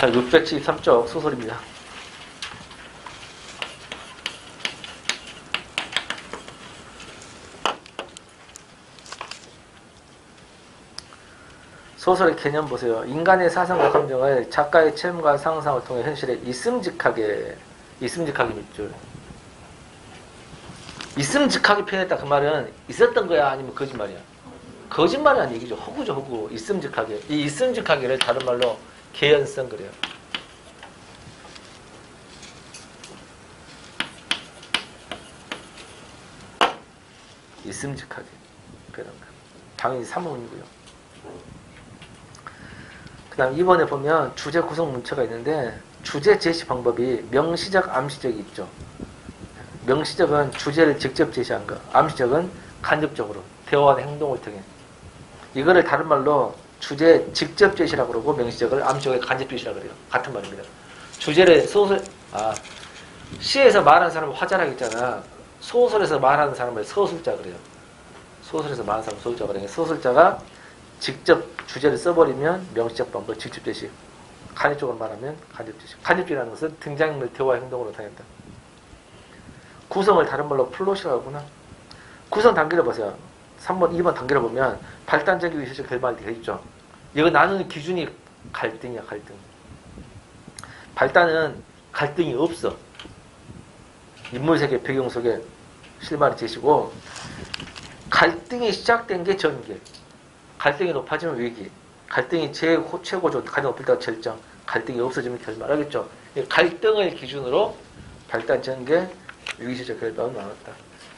자, 673쪽 소설입니다. 소설의 개념 보세요. 인간의 사상과 감정을 작가의 체험과 상상을 통해 현실에 있음직하게 밑줄. 있음직하게 표현했다. 그 말은 있었던 거야? 아니면 거짓말이야? 거짓말이라는 얘기죠. 허구죠, 허구. 있음직하게. 이 있음직하게를 다른 말로 개연성 그래요. 있음직하게 표현한 거예요. 당연히 사문이고요. 그 다음 2번에 보면 주제 구성 문체가 있는데 주제 제시 방법이 명시적, 암시적이 있죠. 명시적은 주제를 직접 제시한 거, 암시적은 간접적으로 대화나 행동을 통해. 이거를 다른 말로 주제 직접 제시라고 그러고 명시적을 암시적을 간접 제시라고 그래요. 같은 말입니다. 주제를 시에서 말하는 사람을 화자라고 했잖아. 소설에서 말하는 사람을 서술자 그래요. 소설에서 말하는 사람을 서술자 그래요. 서술자가 직접 주제를 써버리면 명시적 방법 직접 제시. 간접적으로 말하면 간접 제시. 간접이라는 것은 등장인물 대화 행동으로 나타낸다. 구성을 다른 말로 플롯이라고 하구나. 구성 단계를 보세요. 3번, 2번 단계를 보면 발단적이고 현실 결말이 되어 있죠. 이거 나누는 기준이 갈등이야, 갈등. 발단은 갈등이 없어. 인물세계, 배경 속에 실마리 제시고, 갈등이 시작된 게 전개. 갈등이 높아지면 위기. 갈등이 최고조, 가장 높을 때가 절정. 갈등이 없어지면 결말. 알겠죠? 갈등을 기준으로 발단, 전개, 위기, 시작, 결말은 나눴다.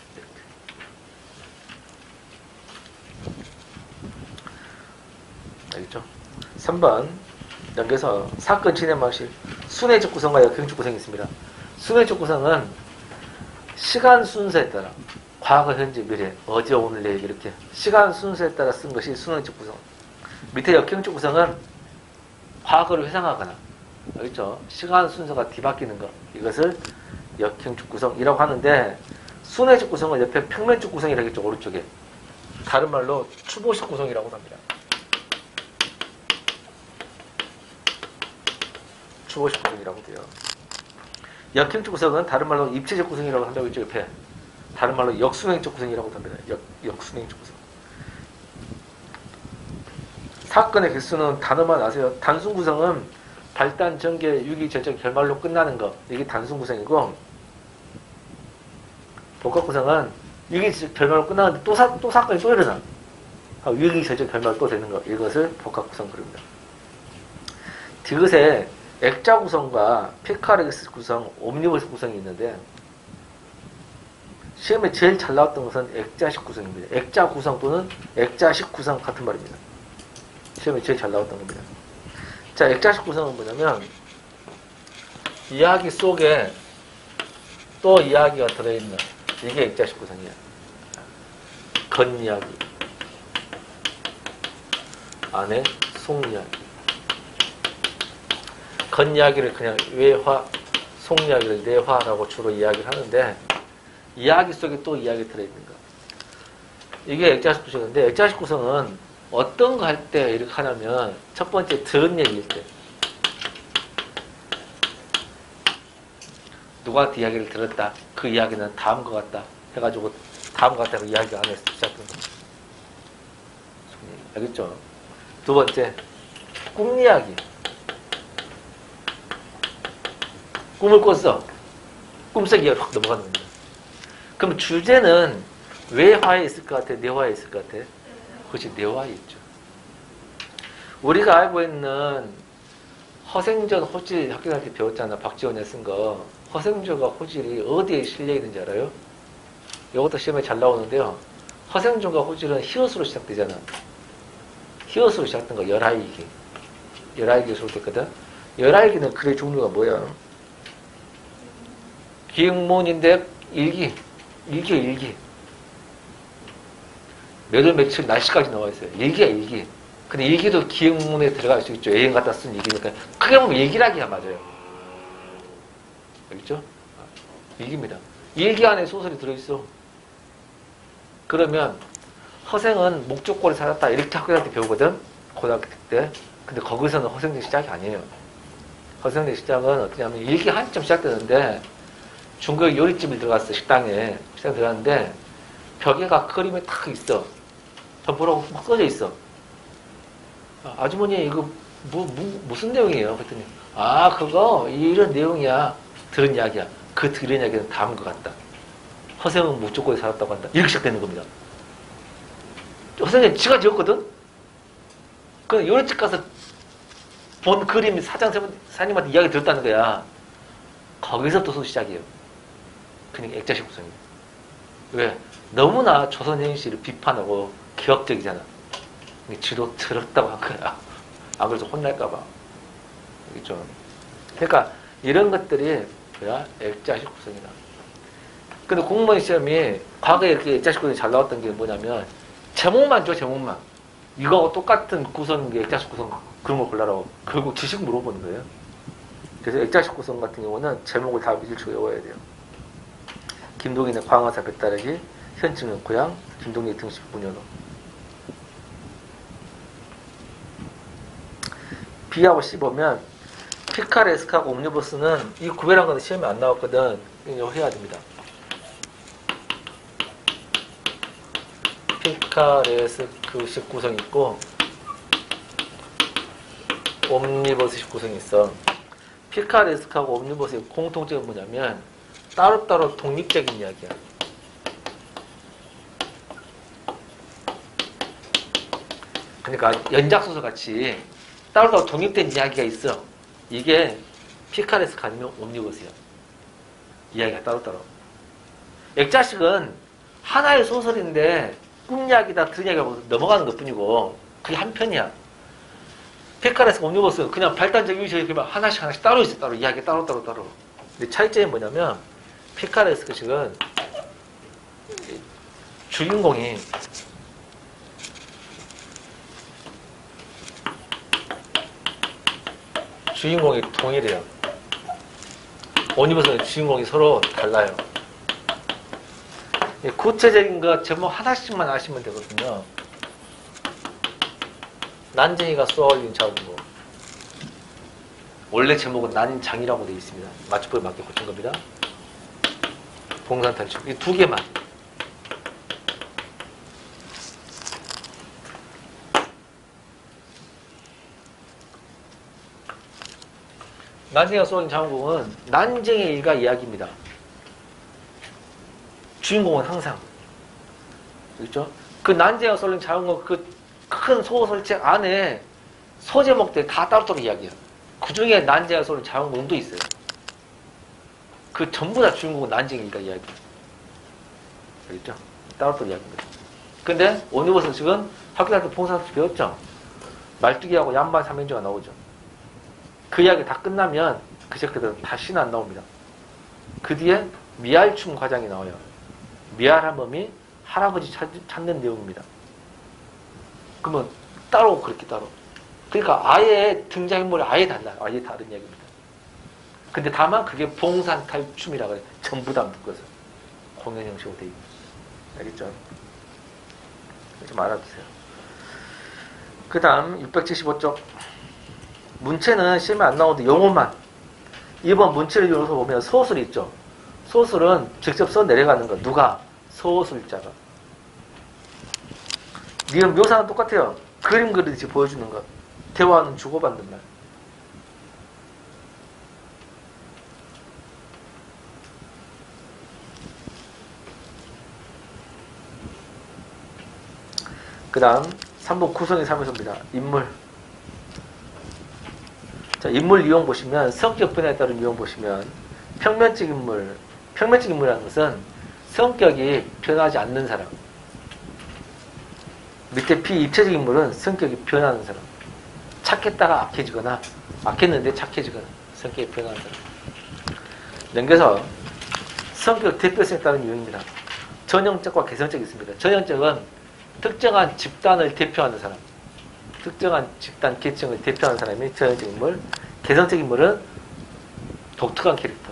알겠죠? 3번 연계서 사건 진행 방식 순회적 구성과 역행적 구성이 있습니다. 순회적 구성은 시간 순서에 따라 과거, 현재, 미래, 어제, 오늘, 내일 이렇게 시간 순서에 따라 쓴 것이 순회적 구성. 밑에 역행적 구성은 과거를 회상하거나 알겠죠? 시간 순서가 뒤바뀌는 것 이것을 역행적 구성이라고 하는데 순회적 구성은 옆에 평면적 구성이라고 했죠. 오른쪽에 다른 말로 추보식 구성이라고 합니다. 추보식 구성이라고 돼요. 역행적 구성은 다른 말로 입체적 구성이라고 한다고 했죠. 옆에 다른 말로 역순행적 구성이라고 합니다. 역순행적 구성. 사건의 개수는 단어만 아세요. 단순 구성은 발단, 전개, 유기, 절정, 결말로 끝나는 것. 이게 단순 구성이고 복합 구성은 유기, 결말로 끝나는데 또 사건이 또 일어나. 유기, 절정, 결말 또 되는 것. 이것을 복합 구성 그럽니다. 디귿에 액자 구성과 피카렉스 구성, 옴니버스 구성이 있는데 시험에 제일 잘 나왔던 것은 액자식 구성입니다. 액자 구성 또는 액자식 구성 같은 말입니다. 시험에 제일 잘 나왔던 겁니다. 자, 액자식 구성은 뭐냐면 이야기 속에 또 이야기가 들어있는 이게 액자식 구성이야. 겉이야기 안에 속이야기. 겉이야기를 그냥 외화, 속이야기를 내화라고 주로 이야기를 하는데 이야기 속에 또 이야기 들어있는 거. 이게 액자식 구성인데 액자식 구성은 어떤 거 할 때 이렇게 하냐면 첫 번째 들은 얘기일 때 누구한테 이야기를 들었다. 그 이야기는 다음과 같다. 해가지고 다음과 같다. 그 이야기가 안에서 시작된 거. 알겠죠? 두 번째 꿈 이야기. 꿈을 꿨어. 꿈속에 확 넘어가는 겁니다. 그럼 주제는 외화에 있을 것 같아? 내화에 있을 것 같아? 그것이 내화에 있죠. 우리가 알고 있는 허생전 호질 학교 다닐 때 배웠잖아. 박지원이 쓴 거. 허생전과 호질이 어디에 실려 있는지 알아요? 이것도 시험에 잘 나오는데요. 허생전과 호질은 히읗으로 시작되잖아. 히읗으로 시작된 거 열하이기. 열하이기로 시작됐거든. 열하이기는 글의 종류가 뭐야? 기행문인데 일기. 몇 월 며칠 날씨까지 나와 있어요. 일기야, 일기. 근데 일기도 기행문에 들어갈 수 있죠. 여행 갔다 쓴 일기니까. 크게 보면 일기라기가 맞아요. 알겠죠? 일기입니다. 일기 안에 소설이 들어있어. 그러면 허생은 목적고를 살았다. 이렇게 학교 다닐 때 배우거든. 고등학교 때. 근데 거기서는 허생전 시작이 아니에요. 허성대 시장은 어떠냐면 일기 한참 시작되는데 중국 요리집에 들어갔어. 식당에 들어갔는데 벽에가 그림이 탁 있어. 보라고 막 써져 있어. 아주머니 이거 무슨 내용이에요? 그랬더니 그거 이런 내용이야. 들은 이야기야. 그 들은 이야기는 다음과 같다. 허생은 무조건에 살았다고 한다. 이렇게 시작되는 겁니다. 허생은 지가 지었거든? 그 요리집 가서 본 그림 사장님한테 이야기 들었다는 거야. 거기서부터 시작이에요. 그러니까 액자식 구성이에요. 왜? 너무나 조선 현실을 비판하고 기억적이잖아. 지도 들었다고 한 거야. 안 그래서 혼날까봐. 그렇죠? 그러니까 이런 것들이 뭐야? 액자식 구성이다. 근데 공무원 시험이 과거에 이렇게 액자식 구성이 잘 나왔던 게 뭐냐면 제목만 줘, 제목만. 이거하고 똑같은 구성인 액자식 구성 그런 거 골라라고. 결국 지식 물어보는 거예요. 그래서 액자식 구성 같은 경우는 제목을 다 일찍 외워야 돼요. 김동인의 광화사 뱃따르기, 현충의 고향, 김동인의 등식 분연호. B하고 C 보면 피카레스크하고 옴니버스는 이 구별한 건 시험에 안 나왔거든. 이거 해야 됩니다. 피카레스크식 구성이 있고 옴니버스식 구성이 있어. 피카레스크하고 옴니버스의 공통점이 뭐냐면 따로따로 독립적인 이야기야. 그러니까 연작소설 같이 따로따로 독립된 이야기가 있어. 이게 피카레스크 아니면 옴니버스야. 이야기가 따로따로. 액자식은 하나의 소설인데 꿈 이야기다 들은 이야기가 넘어가는 것 뿐이고 그게 한 편이야. 피카레스크 옴니버스는 그냥 발단적 유식이면 하나씩 따로 있어. 따로 이야기가 따로. 근데 차이점이 뭐냐면 피카레스크식은 주인공이 동일해요. 옴니버스는 주인공이 서로 달라요. 구체적인 거 제목 하나씩만 아시면 되거든요. 난쟁이가 쏘아올린 자국고 원래 제목은 난장이라고 되어 있습니다. 맞춤법에 맞게 고친 겁니다. 봉산탈출. 이 두 개만. 난쟁이가 쏘아올린 자국은 난쟁이의 일가 이야기입니다. 주인공은 항상. 그렇죠? 그 난쟁이가 쏘아올린 자국은 그 큰 소설책 안에 소제목들 다 따로따로 이야기해요. 그 중에 난쟁이가 쏘아올린 자국문도 있어요. 그 전부 다 주인공은 난쟁이가 이야기. 알겠죠? 따로따로 이야기입니다. 근데 옴니버스 식은 학교 다닐 때 봉사학습 배웠죠? 말뚝이하고 양반 삼형제가 나오죠. 그 이야기 다 끝나면 그 책들은 다시는 안 나옵니다. 그 뒤에 미알춤 과장이 나와요. 미알한 몸이 할아버지 찾는 내용입니다. 그러면 따로 그렇게 따로. 그러니까 아예 등장인물이 아예 달라요. 아예 다른 이야기입니다. 근데 다만 그게 봉산탈춤이라고 해요. 전부 다 묶어서 공연 형식으로 되어 있는. 알겠죠? 좀 알아두세요. 그 다음 675쪽. 문체는 시험에 안 나오는데 영어만. 2번 문체를 이용해서 보면 소술이 있죠. 소술은 직접 써 내려가는 거. 누가? 소술자가. 니은 묘사는 똑같아요. 그림 그리듯이 보여주는 거. 대화는 주고받는 말. 그 다음 3번 구성의 3요소입니다. 인물. 자, 인물 유형 보시면 성격 변화에 따른 유형 보시면 평면적 인물이라는 것은 성격이 변하지 않는 사람. 밑에 비입체적 인물은 성격이 변하는 사람. 착했다가 악해지거나 악했는데 착해지거나 성격이 변하는 사람. 넘겨서 성격 대표성에 따른 유형입니다. 전형적과 개성적이 있습니다. 전형적은 특정한 집단을 대표하는 사람. 특정한 집단 계층을 대표하는 사람이 전형적 인물. 개성적 인물은 독특한 캐릭터.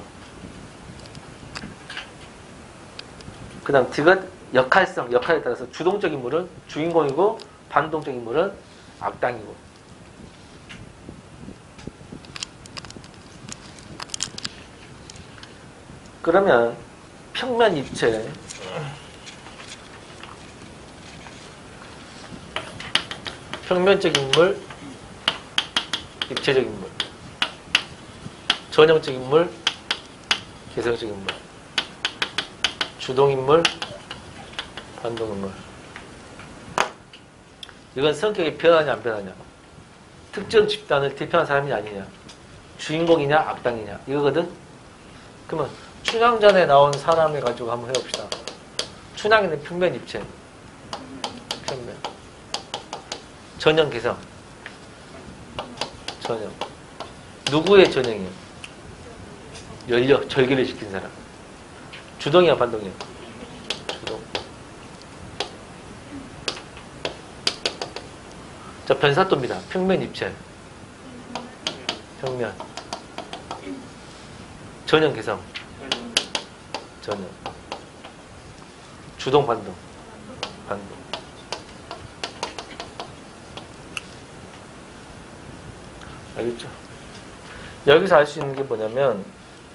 그 다음 디귿 역할에 따라서 주동적 인물은 주인공이고 반동적 인물은 악당이고. 그러면 평면 입체 평면적 인물, 입체적 인물, 전형적 인물, 개성적 인물, 주동 인물, 반동 인물. 이건 성격이 변하냐 안 변하냐, 특정 집단을 대표하는 사람이 아니냐, 주인공이냐 악당이냐 이거거든. 그러면 춘향전에 나온 사람을 가지고 한번 해봅시다. 춘향에는 평면 입체, 평면, 전형 개성, 전형. 누구의 전형이에요? 절개를 시킨 사람. 주동이야 반동이야? 주동. 자, 변사또입니다. 평면 입체, 평면, 전형 개성, 전형, 주동 반동, 반동. 알겠죠? 여기서 알 수 있는 게 뭐냐면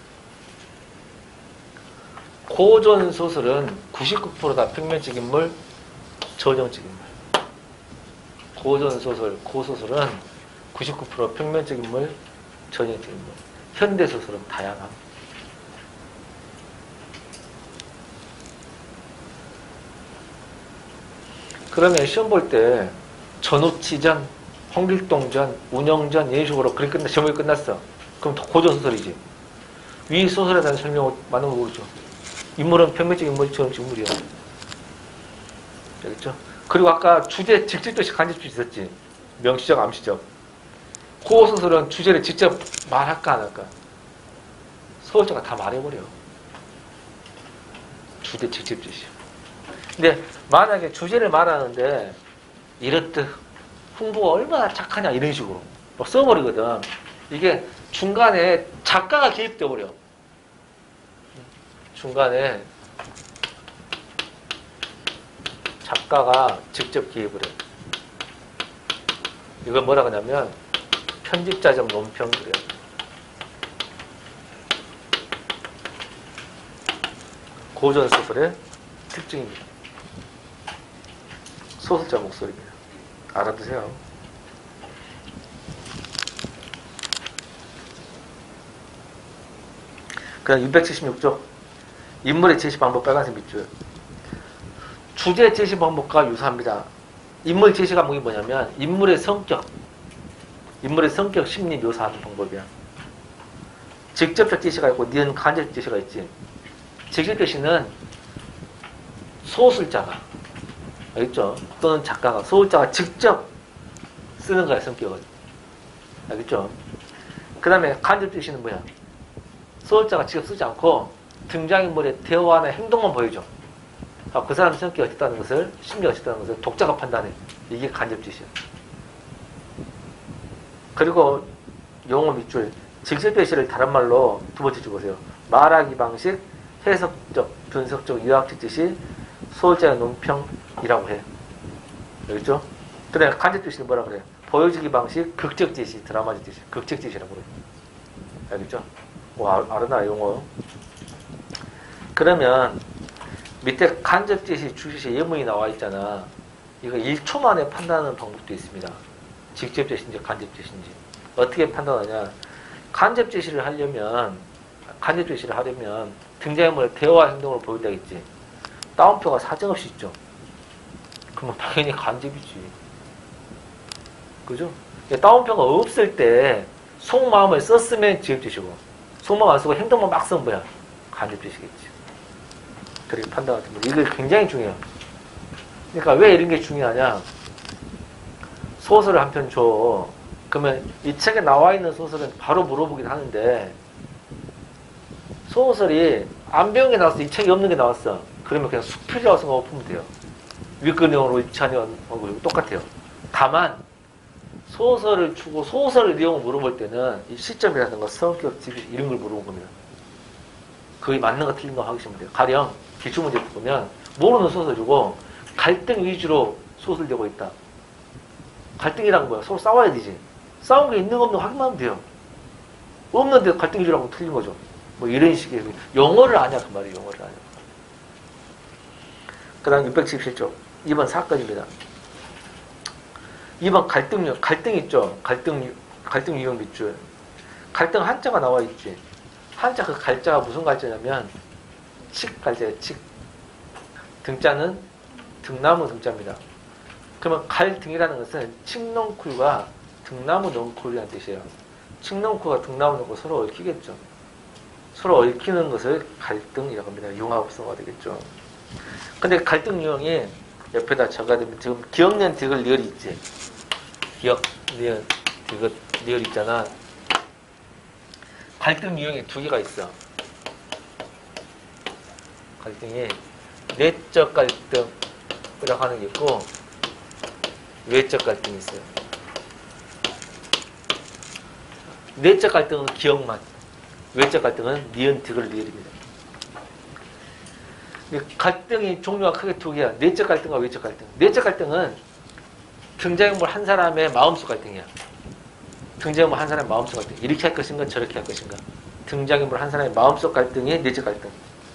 고전 소설은 99%다 평면적 인물, 전형적 인물. 고전 소설, 고소설은 99% 평면적 인물, 전형적 인물. 현대 소설은 다양함. 그러면 시험 볼 때 전우치전, 홍길동전, 운영전 이런 식으로 그렇게 제목이 끝났어. 그럼 고전 소설이지. 위 소설에 대한 설명을 많은 거 모르죠. 인물은 평면적 인물, 전형적 인물이야. 알겠죠? 그리고 아까 주제 직접적 간접적 있었지. 명시적, 암시적. 고소설은 주제를 직접 말할까 안 할까? 소설자가 다 말해버려. 주제 직접적이. 근데 만약에 주제를 말하는데 이렇듯 홍보가 얼마나 착하냐 이런 식으로 막 써버리거든. 이게 중간에 작가가 개입돼 버려. 중간에 작가가 직접 개입을 해. 이걸 뭐라 그러냐면 편집자적 논평 그래요. 고전 소설의 특징입니다. 소설자 목소리입니다. 알아두세요. 그럼 676조 인물의 제시 방법 빨간색 밑줄. 주제 제시 방법과 유사합니다. 인물 제시 과목이 뭐냐면 인물의 성격 심리 묘사하는 방법이야. 직접적 제시가 있고 니은 간접 제시가 있지. 직접 제시는 소설자가, 알겠죠? 또는 작가가, 소설자가 직접 쓰는 거야, 성격을. 알겠죠? 그 다음에 간접 제시는 뭐야? 소설자가 직접 쓰지 않고 등장인물의 대화나 행동만 보여줘. 그 사람 성격이 어쨌다는 것을, 심리가 어쨌다는 것을 독자가 판단해. 이게 간접 제시야. 그리고 용어 밑줄, 직접 제시를 다른 말로 두 번째 줄 보세요. 말하기 방식, 해석적, 분석적, 유학적 제시, 소설자의 논평이라고 해. 알겠죠? 그래, 간접 제시는 뭐라 그래? 보여주기 방식, 극적 제시, 드라마적 제시, 극적 제시라고 그래. 알겠죠? 알아나 용어. 그러면 밑에 간접 제시, 주제시 예문이 나와 있잖아. 이거 1초 만에 판단하는 방법도 있습니다. 직접 제시인지 간접 제시인지. 어떻게 판단하냐? 간접 제시를 하려면 등장인물의 대화 행동을 보여야겠지. 따옴표가 사정없이 있죠. 그러면 당연히 간접이지. 그죠? 따옴표가 없을 때 속마음을 썼으면 직접 제시고, 속마음 안 쓰고 행동만 막 쓰면 뭐야? 간접 제시겠지. 그렇게 판단하는 거. 이게 굉장히 중요해요. 그러니까 왜 이런 게 중요하냐? 소설을 한 편 줘. 그러면 이 책에 나와 있는 소설은 바로 물어보긴 하는데, 소설이 안 배운 게 나왔어. 이 책이 없는 게 나왔어. 그러면 그냥 수필이라고 생각하고 풀면 돼요. 윗근형으로 일찬형하고 똑같아요. 다만 소설을 주고 소설의 내용을 물어볼 때는 이 시점이라든가 성격, 지식 이런 걸 물어본 겁니다. 그게 맞는 거 틀린 거 하시면 돼요. 가령 기출문제 보면 모르는 소설 주고 갈등 위주로 소설되고 있다. 갈등이란 거야. 서로 싸워야 되지. 싸운 게 있는 거 없는 거 확인하면 돼요. 없는데 갈등 위주라고 틀린 거죠. 뭐 이런 식의 용어를 아냐 그 말이에요. 용어를 아냐. 그 다음 677쪽 2번 사건입니다. 2번 갈등 있죠. 갈등 유형 밑줄. 갈등 한자가 나와 있지. 한자 그 갈자가 무슨 갈자냐면 칙 갈자예요. 칙. 등자는 등나무 등자입니다. 그러면 갈등이라는 것은 칡넝쿨과 등나무 넝쿨이라는 뜻이에요. 칡넝쿨과 등나무 넝쿨 서로 얽히겠죠. 서로 얽히는 것을 갈등이라고 합니다. 융합성어가 되겠죠. 근데 갈등 유형이 옆에다 적어두면 지금 기억년 디귿 리얼이 있지. 기억 니은 디귿 리얼 있잖아. 갈등 유형이 두 개가 있어. 갈등이 내적 갈등이라고 하는 게 있고 외적 갈등이 있어요. 내적 갈등은 기억만, 외적 갈등은 니은 디귿 리얼입니다. 갈등이 종류가 크게 두 개야. 내적 갈등과 외적 갈등. 내적 갈등은 등장인물 한 사람의 마음속 갈등이야. 등장인물 한 사람의 마음속 갈등. 이렇게 할 것인가 저렇게 할 것인가. 등장인물 한 사람의 마음속 갈등이 내적 갈등.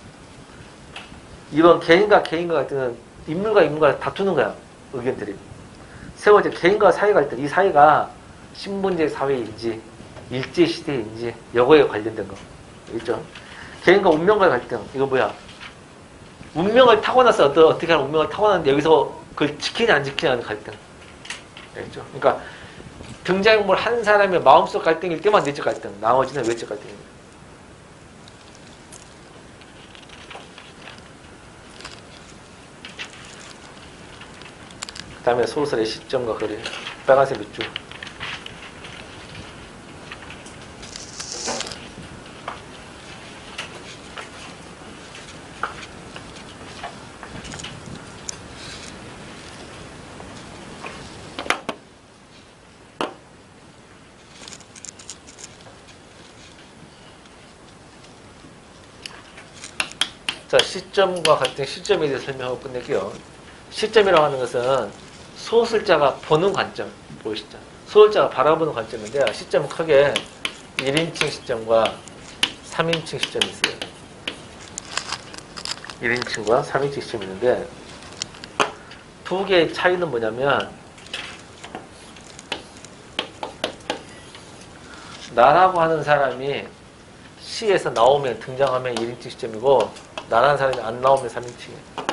이번 개인과 갈등은 인물과 인물과 다투는 거야. 의견들이. 세 번째 개인과 사회 갈등. 이 사회가 신분제 사회인지 일제시대인지 여거에 관련된 거. 있죠? 개인과 운명과 갈등. 이거 뭐야? 운명을 타고나서 어떻게 하는 운명을 타고났는데 여기서 그걸 지키냐 안 지키냐는 갈등. 알겠죠? 그러니까 등장인물 한 사람의 마음속 갈등일 때만 내적 갈등, 나머지는 외적 갈등입니다. 그 다음에 소설의 시점과 거리, 빨간색 밑줄. 자, 시점과 갈등, 시점에 대해서 설명하고 끝낼게요. 시점이라고 하는 것은 소설자가 보는 관점, 보이시죠? 소설자가 바라보는 관점인데, 시점은 크게 1인칭 시점과 3인칭 시점이 있어요. 1인칭과 3인칭 시점이 있는데, 두 개의 차이는 뭐냐면, 나라고 하는 사람이 시에서 나오면, 등장하면 1인칭 시점이고, 나라는 사람이 안 나오면 3인칭이에요.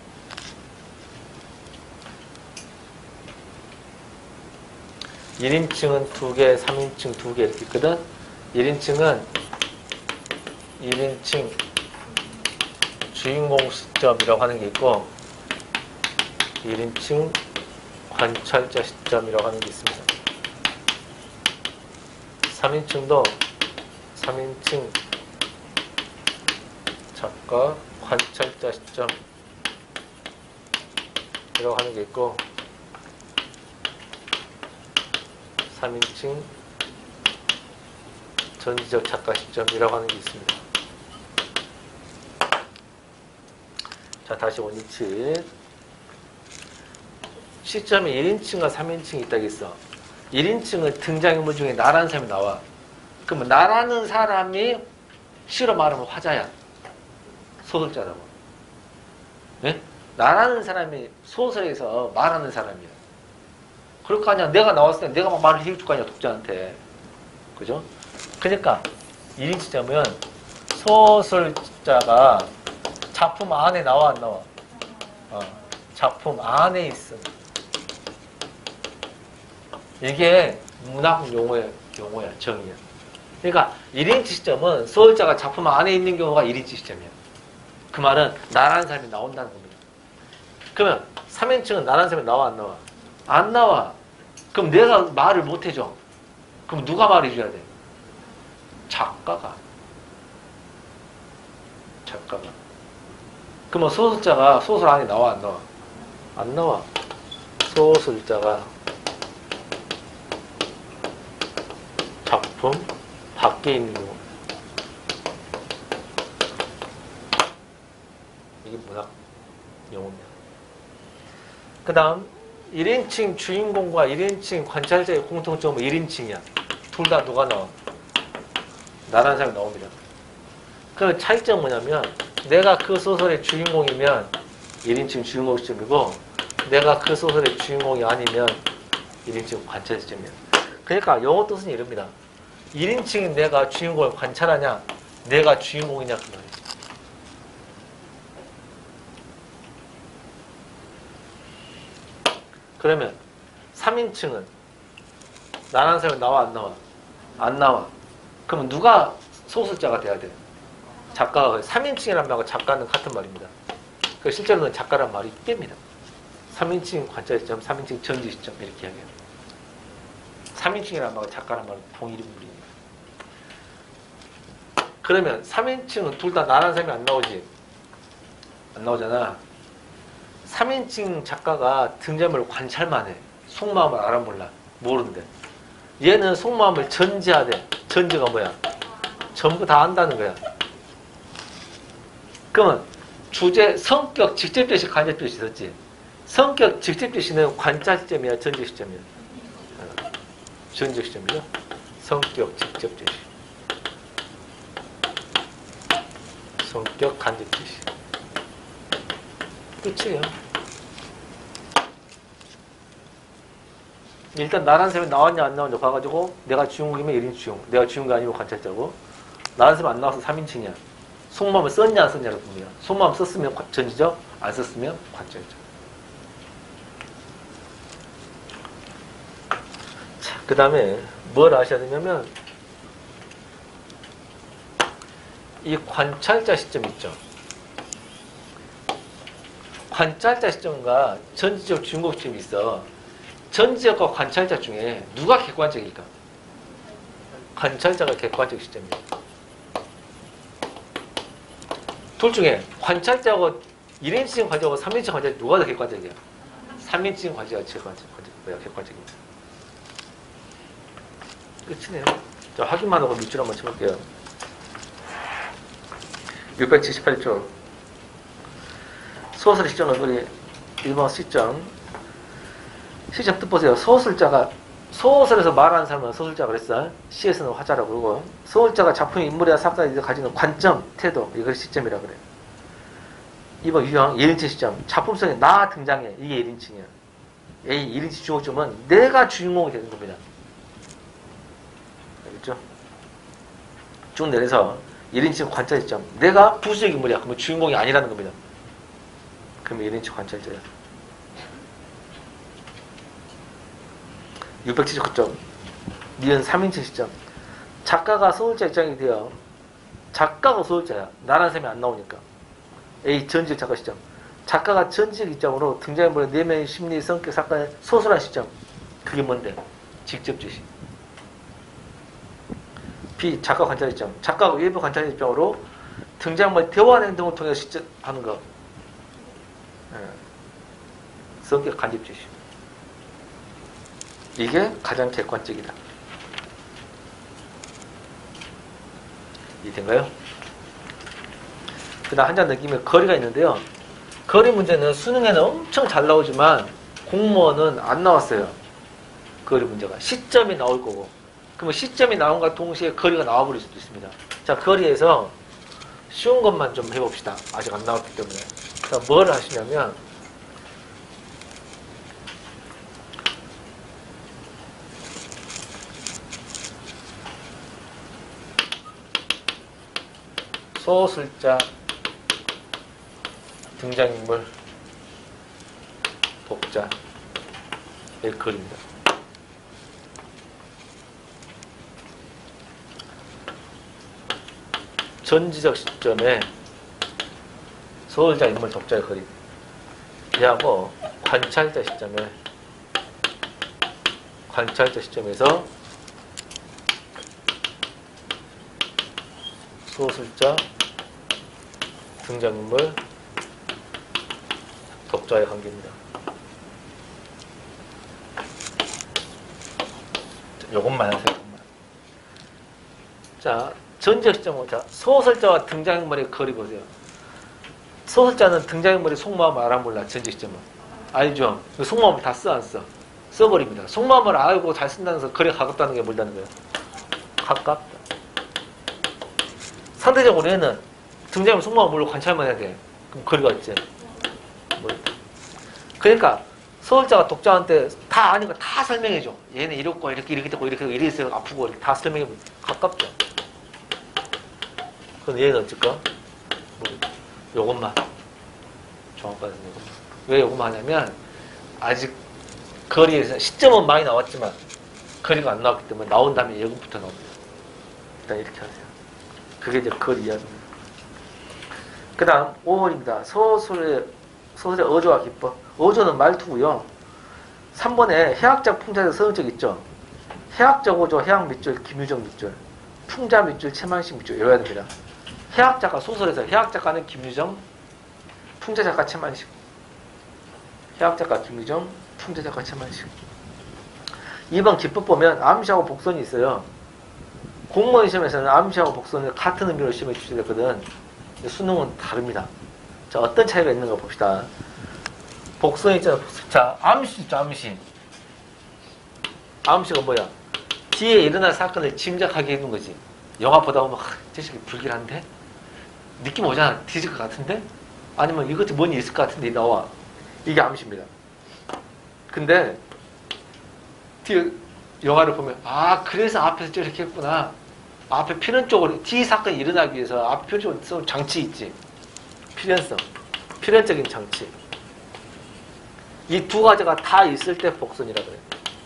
1인칭은 2개, 3인칭 2개 이렇게 있거든. 1인칭은 1인칭 주인공 시점이라고 하는 게 있고 1인칭 관찰자 시점이라고 하는 게 있습니다. 3인칭도 3인칭 작가 관찰자 시점이라고 하는 게 있고 3인칭 전지적 작가 시점이라고 하는 게 있습니다. 자, 다시 원위치. 시점에 1인칭과 3인칭이 있다겠어. 1인칭은 등장인물 중에 나라는 사람이 나와. 그러면 나라는 사람이 시로 말하면 화자야. 소설자라고. 네? 나라는 사람이 소설에서 말하는 사람이야. 그럴 거 아니야. 내가 나왔을 때 내가 막 말을 해줄 거 아니야. 독자한테. 그죠? 그러니까 1인칭자면 소설자가 작품 안에 나와 안 나와? 작품 안에 있음. 이게 문학 용어야, 정의야. 그러니까 1인칭 시점은 소설자가 작품 안에 있는 경우가 1인칭 시점이야. 그 말은 나라는 사람이 나온다는 겁니다. 그러면 3인칭은 나라는 사람이 나와 안 나와? 안 나와. 그럼 내가 말을 못 해줘. 그럼 누가 말해줘야 돼? 작가가. 그러면 소설자가 소설 안에 나와 안 나와? 안 나와. 소설자가 작품 밖에 있는 경우. 이게 문학 용어입니다. 그 다음 1인칭 주인공과 1인칭 관찰자의 공통점은 1인칭이야. 둘 다 누가 나와? 나라는 사람이 나옵니다. 그 차이점은 뭐냐면 내가 그 소설의 주인공이면 1인칭 주인공 시점이고 내가 그 소설의 주인공이 아니면 1인칭 관찰 시점이야. 그러니까 영어 뜻은 이럽니다. 1인칭인 내가 주인공을 관찰하냐 내가 주인공이냐 그 말이야. 그러면 3인칭은 나라는 사람이 나와 안 나와? 안 나와. 그러면 누가 소설자가 돼야 돼? 작가가. 3인칭이란 말과 작가는 같은 말입니다. 실제로는 작가란 말이 뺍니다. 3인칭 관찰 시점, 3인칭 전지 시점 이렇게 이야기해요. 3인칭이란 말과 작가란 말은 동일인 물입니다. 그러면 3인칭은 둘 다 나라는 사람이 안 나오지? 안 나오잖아. 3인칭 작가가 등장인물을 관찰만 해. 속마음을 알아 몰라. 모르는데. 얘는 속마음을 전지하대. 전지가 뭐야? 전부 다 안다는 거야. 그러면 주제, 성격, 직접제시, 간접제시 있었지? 성격, 직접제시는 관찰 시점이야? 전지 시점이야? 전지 시점이죠? 성격, 직접제시. 성격, 간접제시. 끝이에요. 일단 나라는 사람이 나왔냐 안 나왔냐 봐가지고 내가 주인공이면 1인 주인공, 내가 주인공이 아니고 관찰자고, 나라는 사람이 안 나와서 3인칭이야. 속마음을 썼냐 안 썼냐를 봅니다. 속마음 썼으면 전지죠, 안 썼으면 관찰자. 자, 그 다음에 뭘 아셔야 되냐면 이 관찰자 시점 있죠. 관찰자 시점과 전지적 주인공 시점이 있어. 전지적과 관찰자 중에 누가 객관적일까? 관찰자가 객관적 시점이야. 둘 중에 관찰자하고 1인칭 관찰자하고 3인칭 관찰자 누가 더 객관적이야? 3인칭 관찰자가 객관적입니다. 끝이네요. 자, 확인만 하고 밑줄 한번 쳐볼게요. 678쪽. 소설의 시점은 우리 1번 시점. 시점 뜻 보세요. 소설에서 말하는 사람은 소설자가 그랬어. 시에서는 화자라고 그러고, 소설자가 작품의 인물이나 사건에 가지는 관점, 태도, 이걸 시점이라 그래. 2번 유형, 1인칭 시점. 작품 속에 나 등장해. 이게 1인칭이야. A, 1인칭 주인공점은 내가 주인공이 되는 겁니다. 알겠죠? 쭉 내려서 1인칭 관찰 시점. 내가 부수적 인물이야. 그러면 주인공이 아니라는 겁니다. 그러면 1인칭 관찰자야. 679점. 니은 3인칭 시점. 작가가 소설자 입장이 돼요. 작가가 소설자야. 나라는 사람이 안 나오니까. A. 전지적 작가 시점. 작가가 전지적 입장으로 등장인물의 내면의 심리, 성격, 사건의 소설한 시점. 그게 뭔데? 직접 제시. B. 작가 관찰 시점. 작가가 외부 관찰 입장으로 등장인물의 대화하는 행동을 통해서 시점하는 거. 성격 간접 제시. 이게 가장 객관적이다. 이해된가요? 그 다음 한 장 넘기면 거리가 있는데요. 거리 문제는 수능에는 엄청 잘 나오지만 공무원은 안 나왔어요. 거리 문제가. 시점이 나올 거고. 그러면 시점이 나온과 동시에 거리가 나와버릴 수도 있습니다. 자, 거리에서 쉬운 것만 좀 해봅시다. 아직 안 나왔기 때문에. 자, 뭘 하시냐면 소설자, 등장인물, 독자의 글입니다. 전지적 시점에 소설자, 인물, 독자의 글이 얘하고 관찰자 시점에서 소설자, 등장인물, 독자의 관계입니다. 요것만 하세요. 자, 전지적 시점은 자, 소설자와 등장인물의 거리 보세요. 소설자는 등장인물의 속마음을 알아 몰라. 전지적 시점은. 알죠? 속마음을 다 써 안 써? 써버립니다. 속마음을 알고 잘 쓴다는 것은 거리가 가깝다는 게 뭘다는 거예요? 가깝다. 상대적으로 얘는 등장하면 속마음 모르고 관찰만 해야 돼. 그럼 거리가 있지. 그러니까 서울자가 독자한테 다 아니까 다 설명해줘. 얘는 이렇고 이렇게 됐고 이렇게 있어요. 아프고 이렇게 다 설명해. 가깝죠. 그럼 얘는 어쩔까? 요것만. 종합반응 요것만. 왜 요것만 하냐면 아직 거리에서 시점은 많이 나왔지만 거리가 안 나왔기 때문에 나온 다음에 여기부터 나옵니다. 일단 이렇게 하세요. 그게 이제 거리 이야기입니다. 그 다음 5번입니다. 소설의 어조와 기법. 어조는 말투고요. 3번에 해학적, 풍자적, 서술적 있죠. 해학적 어조, 해학 밑줄, 김유정 밑줄, 풍자 밑줄, 채만식 밑줄 외워야 됩니다. 해학 작가 소설에서 해학 작가는 김유정, 풍자 작가 채만식. 해학 작가 김유정, 풍자 작가 채만식. 2번 기법 보면 암시하고 복선이 있어요. 공무원 시험에서는 암시하고 복선을 같은 의미로 시험에 출제되거든. 수능은 다릅니다. 자, 어떤 차이가 있는가 봅시다. 복선 있잖아. 자, 암시 있죠, 암시. 암시가 뭐야? 뒤에 일어날 사건을 짐작하게 해놓은 거지. 영화 보다 보면, 저 새끼 불길한데? 느낌 오잖아. 뒤질 것 같은데? 아니면 이것도 뭔 일 있을 것 같은데 나와. 이게 암시입니다. 근데, 뒤에 영화를 보면, 아, 그래서 앞에서 저렇게 했구나. 앞에 필연 쪽으로, 뒤 사건이 일어나기 위해서 앞에 필연 쪽으로 써 장치 있지. 필연성. 필연적인 장치. 이 두 가지가 다 있을 때 복선이라 그래요.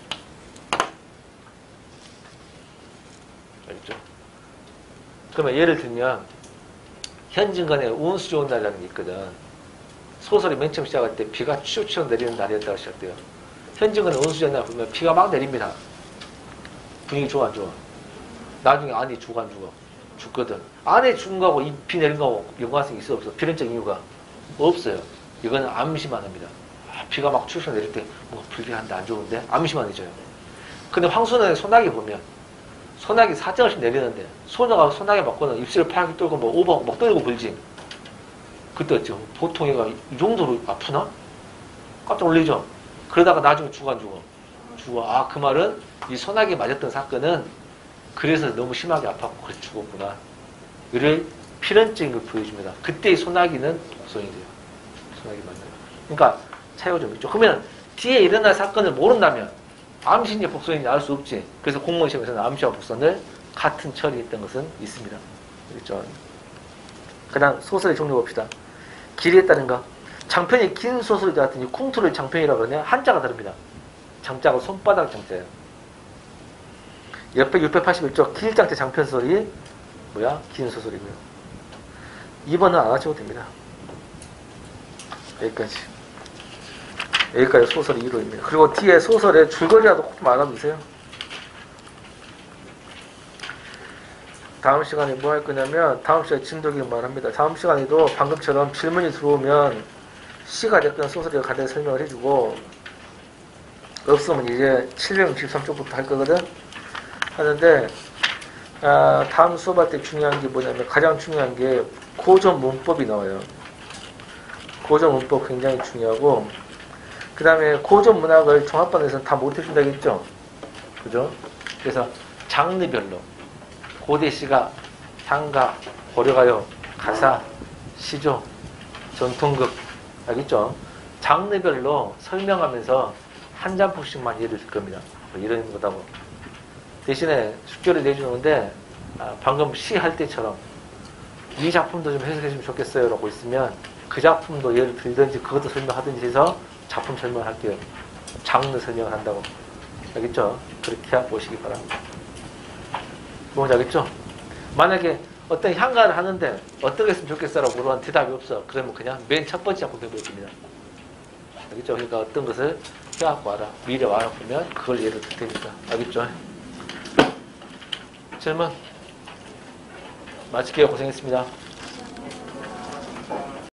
알겠죠? 그러면 예를 들면, 현진건에 운수 좋은 날이라는 게 있거든. 소설이 맨 처음 시작할 때 비가 추적추적 내리는 날이었다고 시작돼요. 현진건에 운수 좋은 날 보면 비가 막 내립니다. 분위기 좋아, 안 좋아? 나중에 아내 죽어, 안 죽어? 죽거든. 아내 죽은 거하고 이 비 내린 거하고 연관성이 있어, 없어? 필연적 이유가 없어요. 이거는 암시만 합니다. 비가 막 추적추적 내릴 때 뭔가 불길한데 안 좋은데? 암시만 해줘요. 근데 황소년의 소나기 보면 소나기 4.5씩 내리는데 소녀가 소나기 맞고는 입술을 파랗게 떨고 뭐 오버 막 떨고 불지. 그때 어쩌 보통 얘가 이 정도로 아프나? 깜짝 놀리죠. 그러다가 나중에 죽어 안 죽어? 죽어. 아, 그 말은 이 소나기 맞았던 사건은 그래서 너무 심하게 아팠고 그래서 죽었구나. 이를 필연적인 걸 보여줍니다. 그때의 소나기는 독성이 돼요. 소나기 맞는 거. 그러니까 차이가 좀 있죠. 그러면 뒤에 일어날 사건을 모른다면 암시인지 복선인지 알 수 없지. 그래서 공무원 시험에서는 암시와 복선을 같은 처리했던 것은 있습니다. 그렇죠? 그 다음 소설의 종류 봅시다. 길이 있다는 거. 장편이 긴 소설이 같은 쿵투를 장편이라고 하냐? 한자가 다릅니다. 장자가 손바닥 장자예요. 옆에 681쪽 길장자 장편소설이 뭐야? 긴 소설이고요. 2번은 안 하셔도 됩니다. 여기까지. 여기까지 소설이 1호입니다. 그리고 뒤에 소설의 줄거리라도 꼭 말아주세요. 다음 시간에 뭐 할 거냐면 다음 시간에 진도기 말합니다. 다음 시간에도 방금처럼 질문이 들어오면 시가 됐던 소설을 간단히 설명을 해주고 없으면 이제 763쪽부터 할 거거든. 하는데 다음 수업할 때 중요한 게 뭐냐면 가장 중요한 게 고전 문법이 나와요. 고전 문법 굉장히 중요하고 그 다음에 고전 문학을 종합반에서 다 못해준다고 했죠. 그죠? 그래서 장르별로 고대 시가, 향가, 고려가요, 가사, 시조, 전통극 알겠죠? 장르별로 설명하면서 한 장씩만 예를 들 겁니다. 뭐 이런 거다고. 대신에 숙제를 내주는데 방금 시 할 때처럼 이 작품도 좀 해석해주면 좋겠어요 라고 있으면 그 작품도 예를 들든지 그것도 설명하든지 해서 작품 설명을 할게요. 장르 설명을 한다고. 알겠죠? 그렇게 보시기 바랍니다. 뭔지 알겠죠? 만약에 어떤 향가를 하는데 어떻게 했으면 좋겠어라고 물어봤는 대답이 없어. 그러면 그냥 맨 첫 번째 작품 배워줍니다. 알겠죠? 그러니까 어떤 것을 해갖고 와라. 미래 와라 보면 그걸 예를 들 테니까. 알겠죠? 질문? 마칠게요. 고생했습니다.